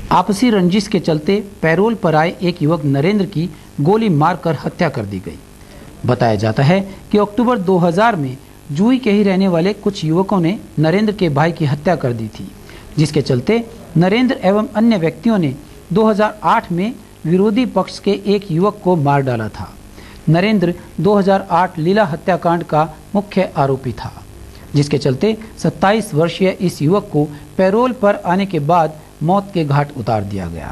आपसी रंजिश के चलते पैरोल पर आए एक युवक नरेंद्र की गोली मारकर हत्या कर दी गई। बताया जाता है कि अक्टूबर 2000 में जूही के ही रहने वाले कुछ युवकों ने नरेंद्र के भाई की हत्या कर दी थी, जिसके चलते नरेंद्र एवं अन्य व्यक्तियों ने 2008 में विरोधी पक्ष के एक युवक को मार डाला था। नरेंद्र 2008 लीला हत्याकांड का मुख्य आरोपी था, जिसके चलते 27 वर्षीय इस युवक को पैरोल पर आने के बाद मौत के घाट उतार दिया गया।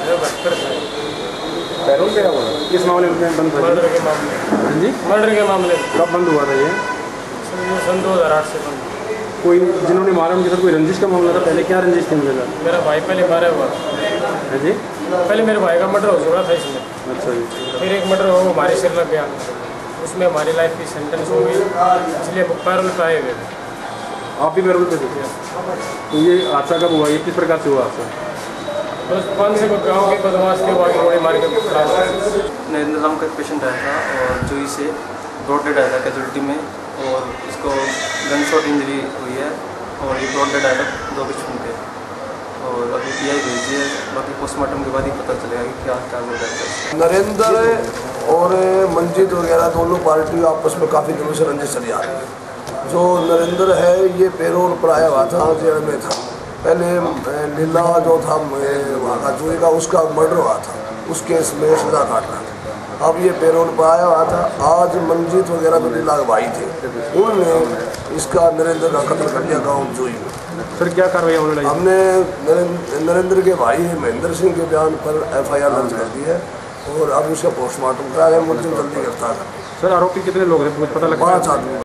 पैरोल पे किस मामले में बंद हुआ? मर्डर के मामले में। कब बंद हुआ था ये? सन 2008 से बंद। कोई जिन्होंने मारा उनके साथ कोई रंजिश का मामला था? पहले क्या रंजिश थी उनके साथ? मेरा भाई पहले मारा हुआ है जी। पहले मेरे भाई का मर्डर हो चुका था इसमें। अच्छा जी। फिर एक मर्डर हो हमारे सिर लग गया, उसमें हमारी लाइफ की सेंटेंस हो गई, इसलिए पैरोल पे आए हुए। आप भी पैरोल पे थे? तो ये हादसा कब हुआ? ये किस प्रकार से हुआ हादसा? बस 5 से गाँव के बदमाश के बाद गोली मार के नरेंद्र नाम का एक पेशेंट आया था और जूही से ब्रॉड डेड आया था कैजुअलिटी में, और इसको गन शॉट इंजरी हुई है और ये ब्रॉड डेड आया था 2 बिस्फोट के, और अभी पीआई भेजी है। बाकी पोस्टमार्टम के बाद ही पता चलेगा कि क्या क्या हो रहा है। नरेंद्र और मंजीत वगैरह दोनों पार्टी आपस में काफ़ी दिनों से रंजिश चली आ रही है। जो नरेंद्र है ये पैरोल पर आया हुआ था, जेल में था। पहले लीला जो था वहाँ का जूही का, उसका मर्डर हुआ था, उस केस में सजा काट रहा था। अब ये पैरोल पर आया हुआ था। आज मंजीत वगैरह जो लीला के भाई थे, उन्होंने इसका नरेंद्र का कत्ल कर दिया गाँव जूही में। फिर क्या कार्रवाई होने लगी? हमने नरेंद्र के भाई महेंद्र सिंह के बयान पर FIR दर्ज कर दी है और अब उसका पोस्टमार्टम करा है। मुझे जल्दी गिरफ्तार कर। सर आरोपी कितने लोग हैं, कुछ पता लगा? 5 आदमी।